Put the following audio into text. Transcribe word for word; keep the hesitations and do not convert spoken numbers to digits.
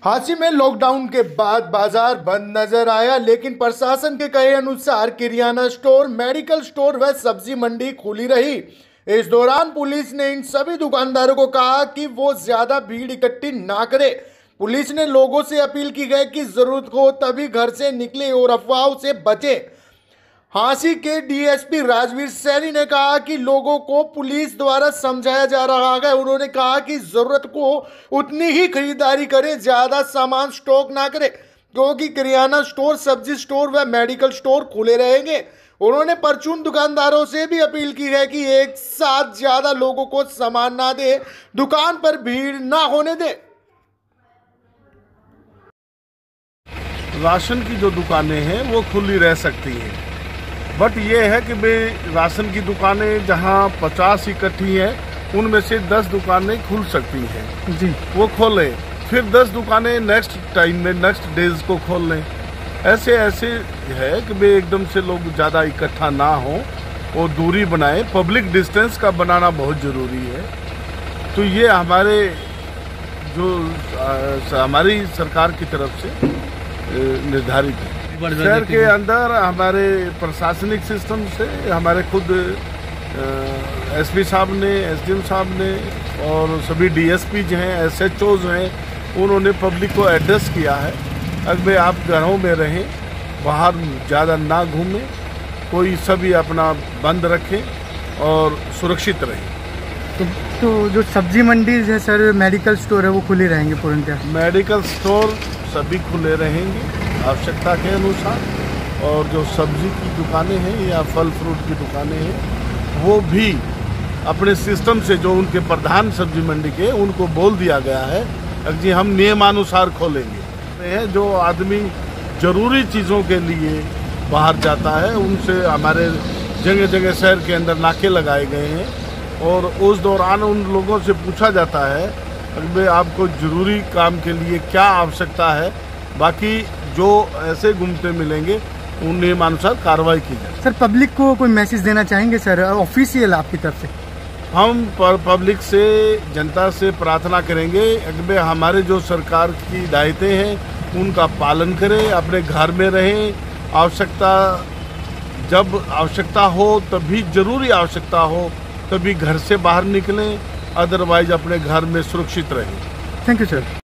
हांसी में लॉकडाउन के बाद बाजार बंद नजर आया, लेकिन प्रशासन के कहे अनुसार किराना स्टोर, मेडिकल स्टोर व सब्जी मंडी खुली रही। इस दौरान पुलिस ने इन सभी दुकानदारों को कहा कि वो ज्यादा भीड़ इकट्ठी ना करें। पुलिस ने लोगों से अपील की गई कि जरूरत हो तभी घर से निकले और अफवाहों से बचें। हांसी के डीएसपी राजवीर सैनी ने कहा कि लोगों को पुलिस द्वारा समझाया जा रहा है। उन्होंने कहा कि जरूरत को उतनी ही खरीदारी करें, ज्यादा सामान स्टॉक ना करें, क्योंकि किराना स्टोर, सब्जी स्टोर व मेडिकल स्टोर खुले रहेंगे। उन्होंने परचून दुकानदारों से भी अपील की है कि एक साथ ज्यादा लोगों को सामान ना दे, दुकान पर भीड़ ना होने दे। राशन की जो दुकानें हैं वो खुली रह सकती हैं, बट ये है कि भाई राशन की दुकानें जहां पचास इकट्ठी हैं उनमें से दस दुकानें खुल सकती हैं जी, वो खोलें। फिर दस दुकानें नेक्स्ट टाइम में, नेक्स्ट डेज को खोल लें। ऐसे ऐसे है कि भाई एकदम से लोग ज़्यादा इकट्ठा ना हो और दूरी बनाएं। पब्लिक डिस्टेंस का बनाना बहुत ज़रूरी है। तो ये हमारे जो आ, हमारी सरकार की तरफ से निर्धारित है। शहर के अंदर हमारे प्रशासनिक सिस्टम से हमारे खुद एसपी साहब ने, एसडीएम साहब ने और सभी डीएसपी जो हैं, एसएचओज हैं, उन्होंने पब्लिक को एड्रेस किया है अगर आप घरों में रहें, बाहर ज़्यादा ना घूमें, कोई सभी अपना बंद रखें और सुरक्षित रहें। तो, तो जो सब्जी मंडी है सर, मेडिकल स्टोर है, वो खुले रहेंगे पूर्णतः? मेडिकल स्टोर सभी खुले रहेंगे आवश्यकता के अनुसार, और जो सब्जी की दुकानें हैं या फल फ्रूट की दुकानें हैं वो भी अपने सिस्टम से, जो उनके प्रधान सब्जी मंडी के, उनको बोल दिया गया है कि जी हम नियमानुसार खोलेंगे। जो आदमी जरूरी चीज़ों के लिए बाहर जाता है उनसे हमारे जगह जगह शहर के अंदर नाके लगाए गए हैं, और उस दौरान उन लोगों से पूछा जाता है कि आपको जरूरी काम के लिए क्या आवश्यकता है। बाकी जो ऐसे घूमते मिलेंगे उन नियमानुसार कार्रवाई की जाए। सर, पब्लिक को कोई मैसेज देना चाहेंगे सर ऑफिशियल आपकी तरफ से? हम पब्लिक से, जनता से प्रार्थना करेंगे कि हमारे जो सरकार की हिदायतें हैं उनका पालन करें, अपने घर में रहें। आवश्यकता जब आवश्यकता हो तभी, जरूरी आवश्यकता हो तभी घर से बाहर निकलें, अदरवाइज अपने घर में सुरक्षित रहें। Thank you sir.